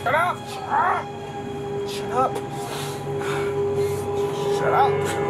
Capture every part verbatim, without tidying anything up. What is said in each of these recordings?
Shut up! Shut up! Shut up!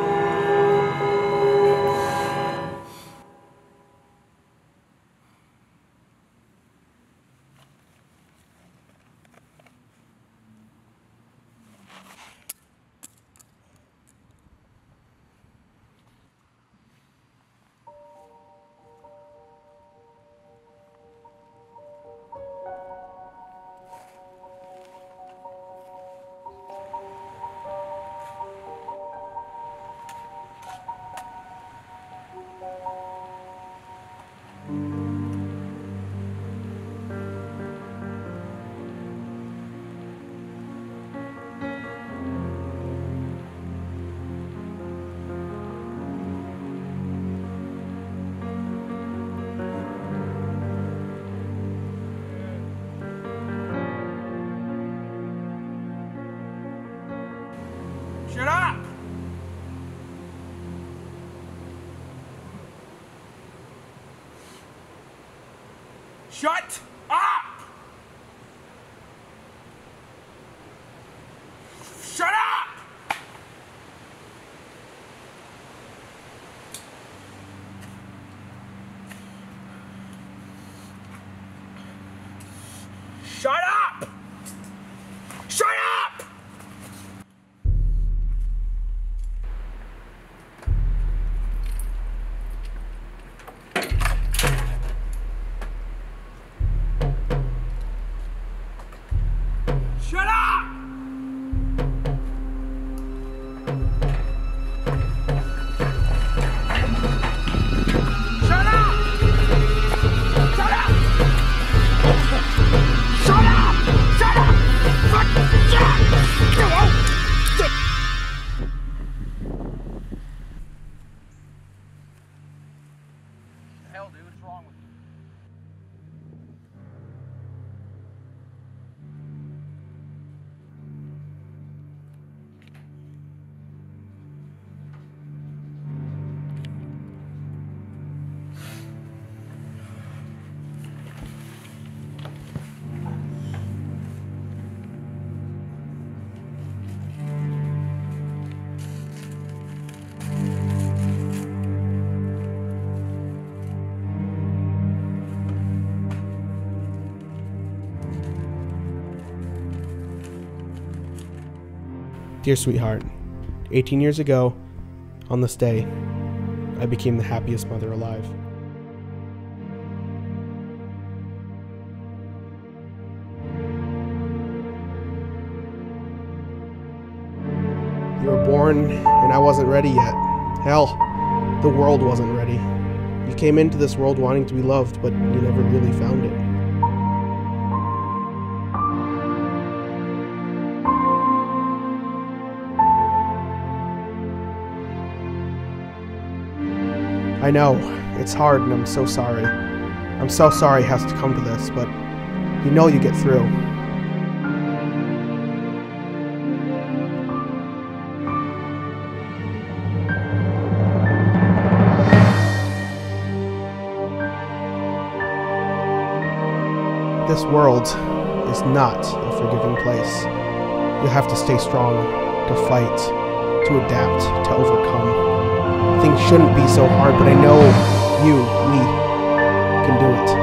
Shut up! Shut up! Shut up! Shut up! Shut up! Shut up! Shut up! Shut up! Shut up! Shut up! Fuck! Shut up! Oh, shit. The hell, dude? What's wrong with you? Dear sweetheart, eighteen years ago, on this day, I became the happiest mother alive. You were born, and I wasn't ready yet. Hell, the world wasn't ready. You came into this world wanting to be loved, but you never really found it. I know, it's hard and I'm so sorry. I'm so sorry it has to come to this, but you know you get through. This world is not a forgiving place. You have to stay strong, to fight, to adapt, to overcome. Things shouldn't be so hard, but I know you, we, can do it.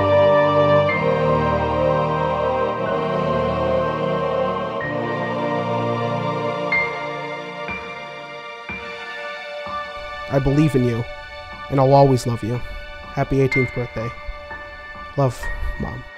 I believe in you, and I'll always love you. Happy eighteenth birthday. Love, Mom.